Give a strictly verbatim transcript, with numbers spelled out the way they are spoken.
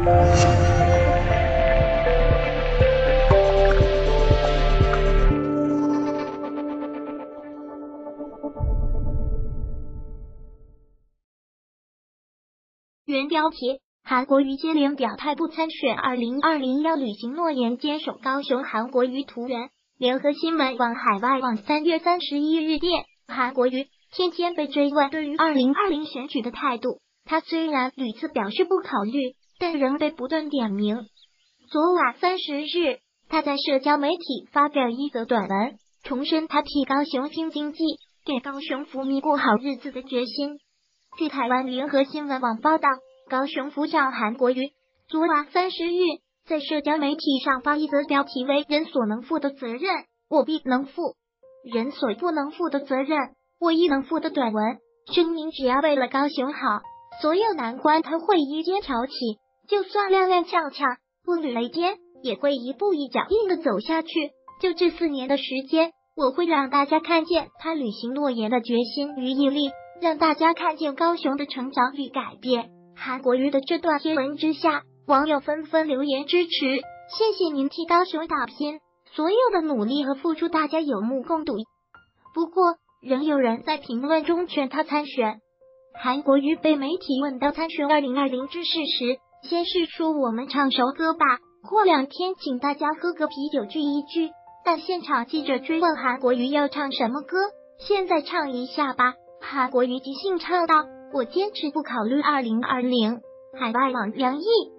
原标题：韩国瑜接连表态不参选二零二零，要履行诺言，坚守高雄。韩国瑜图源：联合新闻网海外网三月三十一日电。韩国瑜天天被追问对于二零二零选举的态度，他虽然屡次表示不考虑，但仍被不断点名。昨晚三十日，他在社交媒体发表一则短文，重申他替高雄拼经济，给高雄府民过好日子的决心。据台湾联合新闻网报道，高雄府长韩国瑜昨晚三十日在社交媒体上发一则标题为"人所能负的责任，我必能负；人所不能负的责任，我亦能负"的短文，声明只要为了高雄好，所有难关他会一肩挑起，就算踉踉跄跄，步履维艰，也会一步一脚印的走下去。就这四年的时间，我会让大家看见他履行诺言的决心与毅力，让大家看见高雄的成长与改变。韩国瑜的这段贴文之下，网友纷纷留言支持，谢谢您替高雄打拼，所有的努力和付出大家有目共睹。不过，仍有人在评论中劝他参选。韩国瑜被媒体问到参选二零二零之事时，先是说我们唱首歌吧，过两天请大家喝个啤酒聚一聚。但现场记者追问韩国瑜要唱什么歌，现在唱一下吧。韩国瑜即兴唱道：我坚持不考虑二零二零。海外网梁毅